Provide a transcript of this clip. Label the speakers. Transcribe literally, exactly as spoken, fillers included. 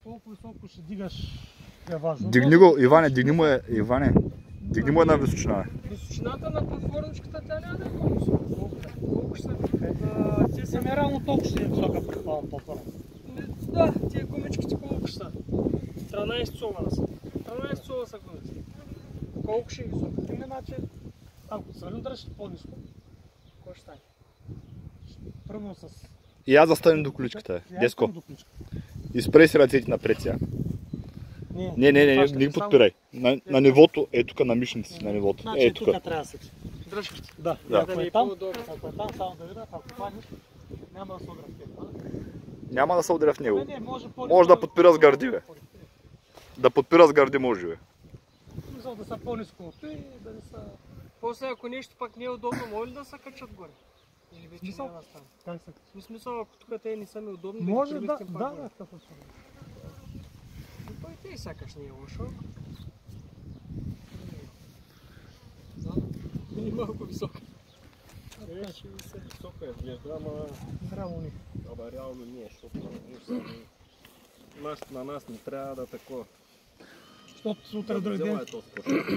Speaker 1: колко високо ще дигаш е важно.
Speaker 2: Дигни го, Иване, дигни му е, Иване. Дигни му една височина.
Speaker 3: Височината на платформичката тя няма да е много висока. Колко ще са?
Speaker 1: Те са ми реално толкова ще е висока, предполагам, по-първо.
Speaker 3: Да, тия гумичките колко ще са? тринайсет цола да са. тринайсет цола са гумиците. Колко ще е висока?
Speaker 1: Ими, значи, ако цилиндъра ще по-ниско,
Speaker 3: Кой ще стане?
Speaker 1: пръвно с...
Speaker 2: И аз застане до количката, Деско. Изпрей си ръцете напред сега. Не, не, не, не, не ги подпирай. На, на нивото, е тук на мишници, на нивото.
Speaker 1: Значи
Speaker 2: Е
Speaker 1: тук
Speaker 2: тук.
Speaker 1: трябва да се...
Speaker 3: Дръжките.
Speaker 1: Да,
Speaker 2: Да.
Speaker 1: ако е там, ако е там, само да видя, ако хванеш, няма да се удря в теб.
Speaker 2: Няма да се удря в него.
Speaker 1: Не, не, може по
Speaker 2: Може да подпира с гърди, бе. Да подпира с гърди може, бе.
Speaker 1: Мисъл да са по-ниско от и да не са...
Speaker 3: После ако нещо пак не е удобно, може ли да се качат горе? Или вече
Speaker 1: Смисъл?
Speaker 3: няма да стане?
Speaker 1: Как се...
Speaker 3: В смисъл, ако тук те не са ми удобни,
Speaker 1: Може
Speaker 3: ги
Speaker 1: да,
Speaker 3: преместим
Speaker 1: да,
Speaker 3: пак
Speaker 1: да,
Speaker 3: горе.
Speaker 1: такъв е случай.
Speaker 3: И той те и сякаш не е лошо. И малко висока.
Speaker 4: Беше се висока изглежда, ама
Speaker 1: Здраво ни.
Speaker 4: ама реално не е, защото нас, на нас не трябва да такова.
Speaker 1: Защото утре дойде
Speaker 4: Взела е този